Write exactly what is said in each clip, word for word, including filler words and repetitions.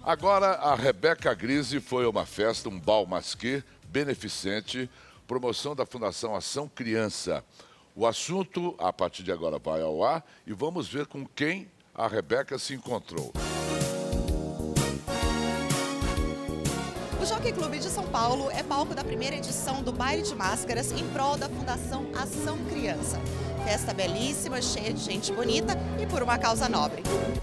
Agora, a Rebeca Grise foi a uma festa, um bal masqué beneficente, promoção da Fundação Ação Criança. O assunto, a partir de agora, vai ao ar e vamos ver com quem a Rebeca se encontrou. O Jockey Clube de São Paulo é palco da primeira edição do Baile de Máscaras em prol da Fundação Ação Criança. Festa belíssima, cheia de gente bonita e por uma causa nobre.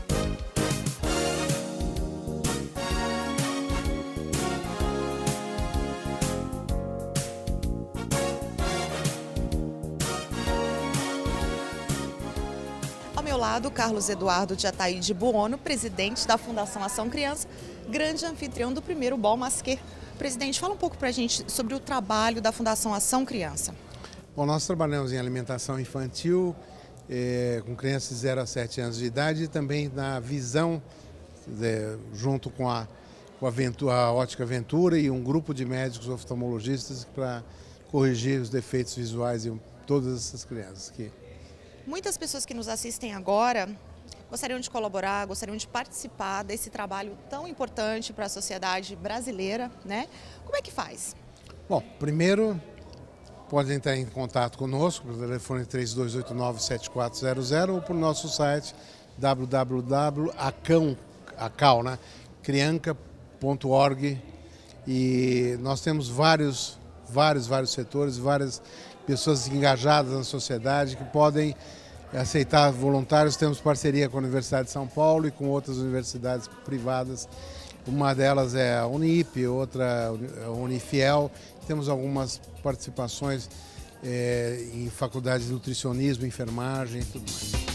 Ao meu lado, Carlos Eduardo de Ataíde Buono, presidente da Fundação Ação Criança, grande anfitrião do primeiro Bal Masqué. Presidente, fala um pouco para a gente sobre o trabalho da Fundação Ação Criança. Bom, nós trabalhamos em alimentação infantil, eh, com crianças de zero a sete anos de idade e também na visão, eh, junto com, a, com a, Ventura, a Ótica Ventura e um grupo de médicos oftalmologistas para corrigir os defeitos visuais de todas essas crianças aqui. Muitas pessoas que nos assistem agora gostariam de colaborar, gostariam de participar desse trabalho tão importante para a sociedade brasileira, né? Como é que faz? Bom, primeiro podem entrar em contato conosco pelo telefone três dois oito nove, sete quatro zero zero ou pelo nosso site w w w ponto crianca ponto org e nós temos vários, vários, vários setores, várias pessoas engajadas na sociedade que podem aceitar voluntários. Temos parceria com a Universidade de São Paulo e com outras universidades privadas. Uma delas é a Unip, outra a Unifiel. Temos algumas participações é, em faculdades de nutricionismo, enfermagem e tudo mais.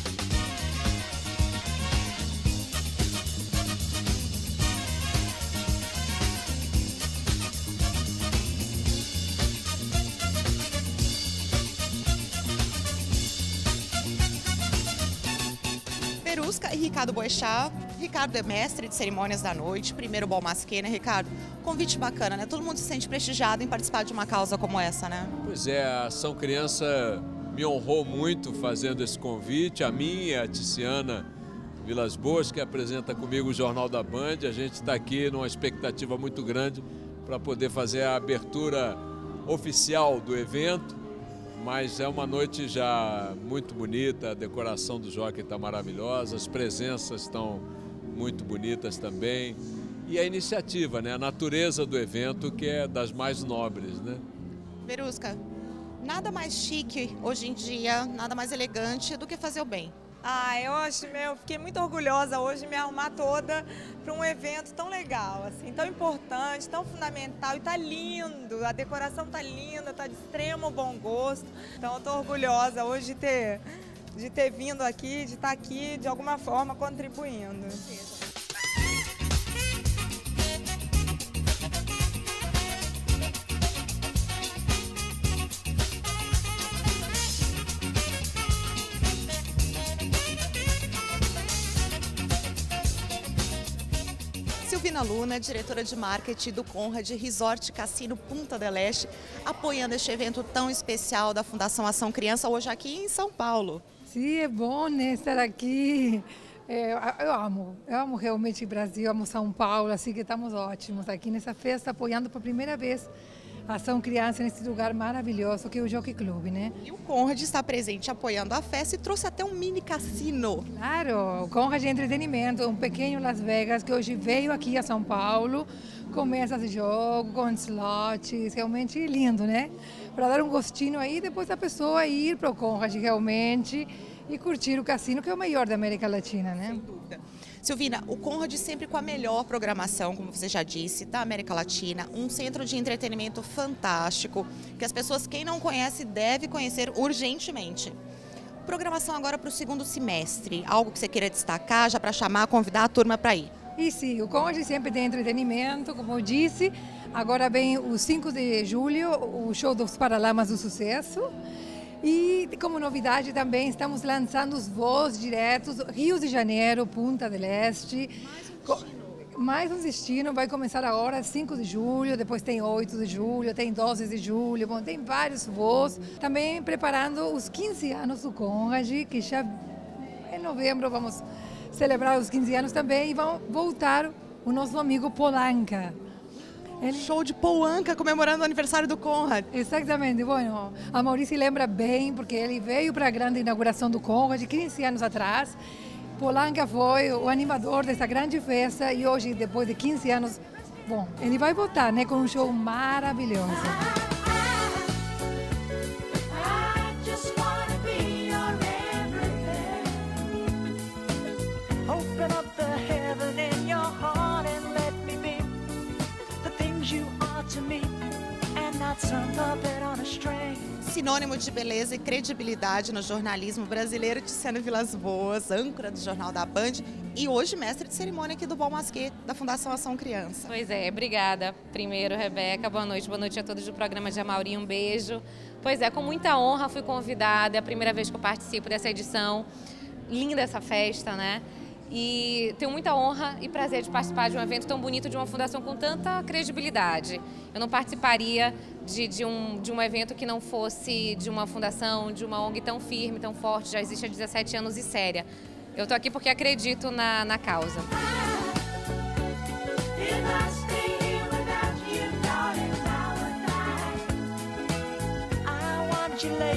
Perusca e Ricardo Boechat. Ricardo é mestre de cerimônias da noite, primeiro Bal Masqué, né, Ricardo? Convite bacana, né? Todo mundo se sente prestigiado em participar de uma causa como essa, né? Pois é, a Ação Criança me honrou muito fazendo esse convite, a mim e a Tiziana Vilas Boas, que apresenta comigo o Jornal da Band. A gente está aqui numa expectativa muito grande para poder fazer a abertura oficial do evento. Mas é uma noite já muito bonita, a decoração do jockey está maravilhosa, as presenças estão muito bonitas também. E a iniciativa, né? A natureza do evento, que é das mais nobres, né? Perusca, nada mais chique hoje em dia, nada mais elegante do que fazer o bem. Ah, eu acho, meu, fiquei muito orgulhosa hoje de me arrumar toda para um evento tão legal, assim, tão importante, tão fundamental e tá lindo, a decoração tá linda, tá de extremo bom gosto. Então eu tô orgulhosa hoje de ter, de ter vindo aqui, de estar aqui de alguma forma contribuindo. Silvina Luna, diretora de marketing do Conrad Resort Cassino Punta del Este, apoiando este evento tão especial da Fundação Ação Criança, hoje aqui em São Paulo. Sim, é bom, né, estar aqui. É, eu amo, eu amo realmente o Brasil, amo São Paulo, assim que estamos ótimos aqui nessa festa, apoiando pela primeira vez a Ação Criança nesse lugar maravilhoso que é o Jockey Club, né? E o Conrad está presente apoiando a festa e trouxe até um mini cassino. Claro, o Conrad de Entretenimento, um pequeno Las Vegas que hoje veio aqui a São Paulo com mesas de jogo, com slots, realmente lindo, né? Para dar um gostinho aí, depois a pessoa ir para o Conrad realmente e curtir o cassino, que é o maior da América Latina, né? Sem dúvida. Silvina, o Conrad sempre com a melhor programação, como você já disse, da América Latina, um centro de entretenimento fantástico, que as pessoas, quem não conhece, deve conhecer urgentemente. Programação agora para o segundo semestre, algo que você queira destacar, já para chamar, convidar a turma para ir. E sim, o Conrad sempre tem entretenimento, como eu disse, agora vem o cinco de julho, o show dos Paralamas do Sucesso. E como novidade também estamos lançando os voos diretos Rio de Janeiro, Punta del Este. Mais um destino. Mais um destino, vai começar agora cinco de julho, depois tem oito de julho, tem doze de julho, bom, tem vários voos. Também preparando os quinze anos do Conrad, que já em novembro vamos celebrar os quinze anos também e vão voltar o nosso amigo Polanca. Ele... Show de Polanca comemorando o aniversário do Conrad. Exatamente. Bueno, a Maurício lembra bem, porque ele veio para a grande inauguração do Conrad quinze anos atrás. Polanca foi o animador dessa grande festa e hoje, depois de quinze anos, bom, ele vai voltar, né, com um show maravilhoso. Sinônimo de beleza e credibilidade no jornalismo brasileiro, Tiziana Vilas Boas, âncora do Jornal da Band e hoje mestre de cerimônia aqui do Bal Masqué, da Fundação Ação Criança. Pois é, obrigada. Primeiro, Rebeca, boa noite, boa noite a todos do programa de Amaury, um beijo. Pois é, com muita honra fui convidada, é a primeira vez que eu participo dessa edição, linda essa festa, né? E tenho muita honra e prazer de participar de um evento tão bonito, de uma fundação com tanta credibilidade. Eu não participaria de, de, um, de um evento que não fosse de uma fundação, de uma O N G tão firme, tão forte, já existe há dezessete anos e séria. Eu estou aqui porque acredito na, na causa. You